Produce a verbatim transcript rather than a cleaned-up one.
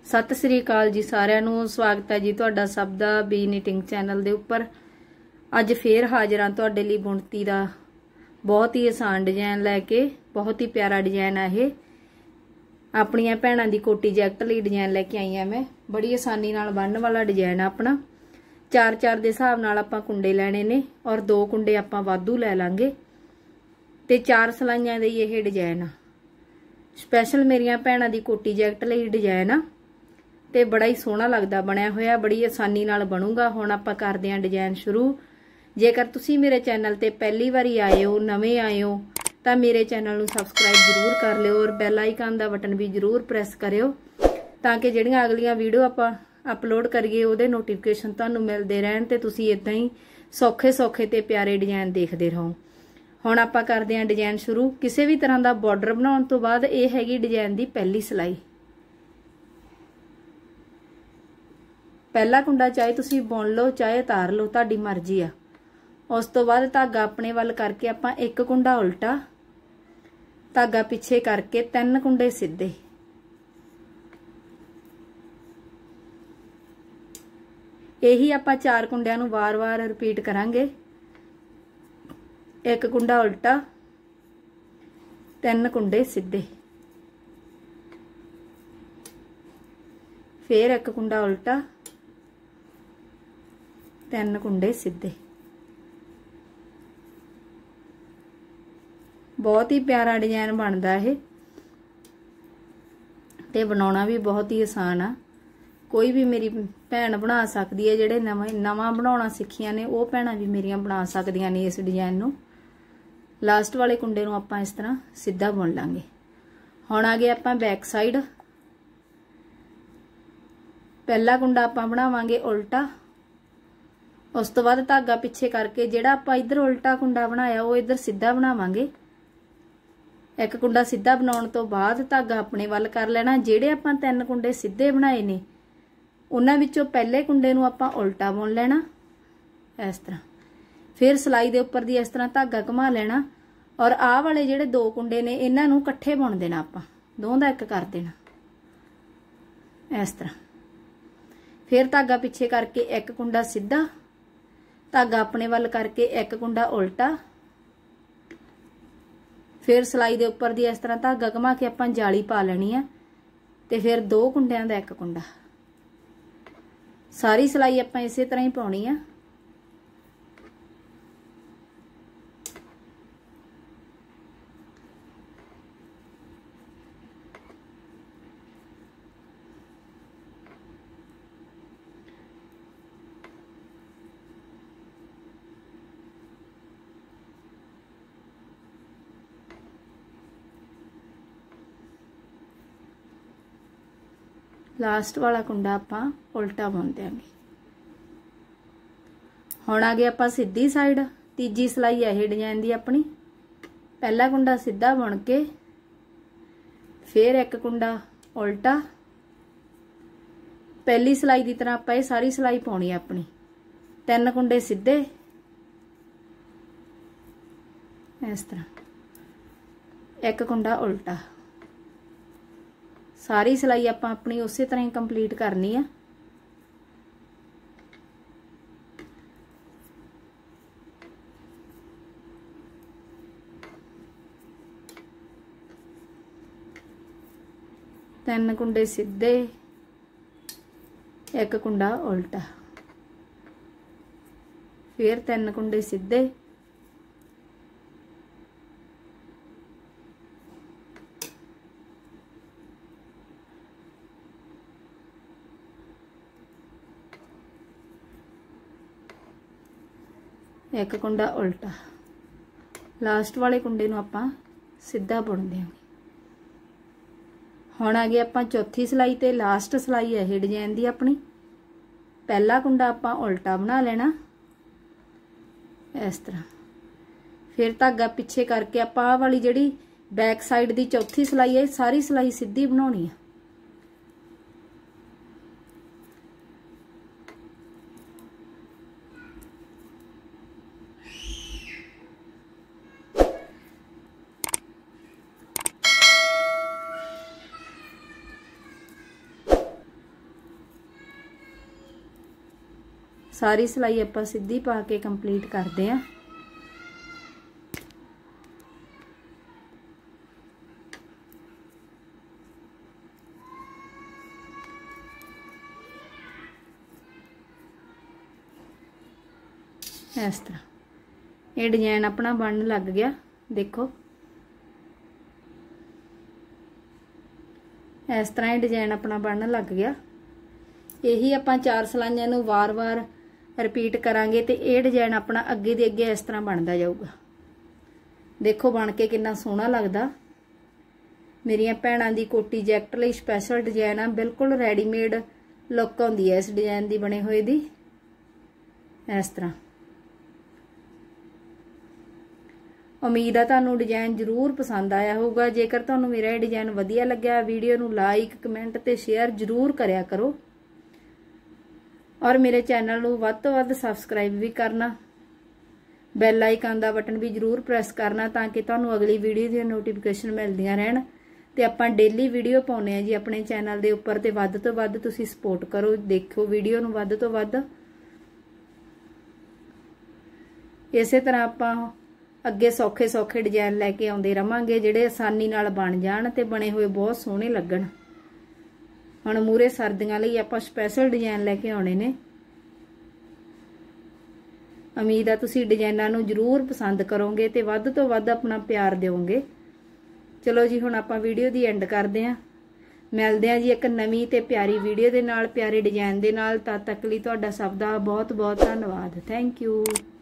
सत श्री अकाल जी सारिਆਂ ਨੂੰ स्वागत है जी ਤੁਹਾਡਾ ਸਭ ਦਾ ਬੀ ਨੀਟਿੰਗ चैनल ਦੇ ਉੱਪਰ। ਅੱਜ ਫੇਰ ਹਾਜ਼ਰ ਹਾਂ ਤੁਹਾਡੇ ਲਈ ਬੁਣਤੀ ਦਾ बहुत ही आसान डिजाइन लैके। बहुत ही प्यारा डिजाइन है ये। अपनिया भैनों की कोटी जैकट लिए डिजाइन लैके आई हाँ मैं। बड़ी आसानी नाल बनने वाला डिजाइन अपना। चार चार के हिसाब नाल आपां कुंडे लैने ने और दो कुंडे आपां वाधू लै लांगे ते चार सलाइयां दे ये डिजाइन आ। स्पैशल मेरिया भैनों की कोटी जैकट लिए डिजाइन आ ते बड़ा ही सोहना लगता बनया होया। बड़ी आसानी नाल बनूगा। हुण आपां करदे हां डिजाइन शुरू। जेकर तुसी मेरे चैनल ते पहली बारी आए हो, नवें आए हो, तो मेरे चैनल नूं सबसक्राइब जरूर कर लियो और बैल आइकन दा बटन भी जरूर प्रेस करियो ताकि जिहड़ियां अगलियां वीडियो आपां अपलोड करिए उहदे नोटिफिकेशन तुहानूं मिलदे रहण ते तुसी इदां ही सौखे सौखे ते प्यारे डिजाइन देखदे रहो। हुण आपां करदे हां डिजाइन शुरू। किसी भी तरह का बॉर्डर बनाउण तो बाद ये हैगी डिजाइन की पहली सिलाई। पहला कुंडा चाहे तुसी बुन लो चाहे उतार लो, तुहाडी मर्जी आ। उस तो बाद धागा अपने वाल करके आपां एक कुंडा उल्टा, धागा पिछे करके तीन कुंडे सीधे। यही आपां चार कुंडियां नूं वार वार रिपीट करांगे। एक कुंडा उल्टा, तीन कुंडे सीधे, फिर एक कुंडा उल्टा, तीन कुंडे सीधे। बहुत ही प्यारा डिजाइन बनता है ते बनाना भी बहुत ही आसान आ। कोई भी मेरी भैन बना सकती है। जेडे नवा नवा बनाना सिखियां ने वो भैन भी मेरिया बना सकदियां ने इस डिजाइन नूं। लास्ट वाले कुंडे नूं आपां इस तरह सीधा बुन लांगे। हुण आ गए आपां बैक साइड। पहला कुंडा आपां बनावांगे उल्टा। उस तो बाद धागा पिछे करके जिहड़ा आपां इधर उल्टा कुंडा बनाया वो इधर सीधा बनावांगे। एक कुंडा सीधा बनाउण तो बाद धागा अपने वाल कर लेना। जिहड़े आपां तीन कुंडे सीधे बनाए ने उन्हां विचों पहले कुंडे नूं आपां उल्टा बुन लेना इस तरह। फिर सिलाई दे उपर दी इस तरह धागा घुमा लेना और आह वाले जिहड़े दो कुंडे ने इन्हां नूं इकट्ठे बुन देना। आपां दोहां दा इक कर देना इस तरह। फिर धागा पिछे करके एक कुंडा सीधा, धागा अपने वाल करके एक कुंडा उल्टा, फिर सिलाई दे उपर दी इस तरह धागा घुमा के आपां जाली पा लेनी है ते फिर दो कुंडियां दा एक कुंडा। सारी सिलाई आपां इसे तरह ही पाउणी है। लास्ट वाला कुंडा आपां उल्टा बुन देंगे। हुण आ गया आपां सीधी साइड। तीजी सिलाई है डिजाइन दी अपनी। पहला कुंडा सीधा बुन के फिर एक कुंडा उल्टा। पहली सिलाई की तरह आपां सारी सिलाई पाउणी अपनी। तीन कुंडे सीधे इस तरह, एक कुंडा उल्टा। सारी सिलाई आपां अपनी उस तरह ही कंप्लीट करनी है। तीन कुंडे सीधे, एक कुंडा उल्टा, फिर तीन कुंडे सीधे, एक कुंडा उल्टा। लास्ट वाले कुंडे नूं आपां सीधा बुन देंगे। हुण आ गए आपां चौथी सिलाई ते लास्ट सिलाई है ये डिजाइन दी अपनी। पहला कुंडा आपां उल्टा बना लेना इस तरह। फिर धागा पिछे करके आपां आह वाली जिहड़ी बैक साइड दी चौथी सिलाई है सारी सिलाई सीधी बनाउणी है। सारी सिलाई आपां सीधी पा के कंप्लीट करते हैं। इस तरह ये डिजाइन अपना बनने लग गया। देखो इस तरह ये डिजाइन अपना बनने लग गया। यही आपां चार सिलाइयां नूं वार वार रिपीट करांगे तो ये डिजाइन अपना अगे दे अगे इस तरह बनता जाऊगा। देखो बन के कितना सोहना लगदा। मेरिया भैणां दी कोटी जैकट लई स्पैशल डिजाइन आ, बिल्कुल रेडीमेड लुक आउंदी है इस डिजाइन दी बने हुए दी। इस तरह उम्मीद है तुहानूं डिजाइन जरूर पसंद आया होगा। जेकर तुहानूं मेरा ये डिजाइन वधिया लग्या वीडियो नूं लाइक कमेंट ते शेयर जरूर करया करो और मेरे चैनल नूं वध तों वध सबसक्राइब भी करना, बैल आइकन दा बटन भी जरूर प्रेस करना ताकि तुहानूं अगली वीडियो दी नोटिफिकेशन मिलदियां रहन। ते आपां डेली वीडियो पाउने आ जी अपने चैनल दे उपर ते वध तों वध तुसीं सपोर्ट करो, देखो वीडियो नूं वध तों वध। इसे तरह आपां अगे सौखे सौखे डिजाइन लैके आउंदे रहांगे जिहड़े आसानी नाल बन जाण ते बने हुए बहुत सोहणे लगण। हुण मूरे सर्दियां लई आपां स्पैशल डिजाइन लैके आउणे ने। उम्मीद है तुसीं डिजाइनां नूं जरूर पसंद करोगे ते वध तों वध अपना प्यार दिओगे। चलो जी हुण आपां वीडियो दी एंड करदे हां। मिलदे हां जी एक नवीं ते प्यारी वीडियो दे नाल, प्यारे डिजाइन दे नाल। तद तक लई तुहाडा सब दा बहुत बहुत धन्नवाद। Thank you.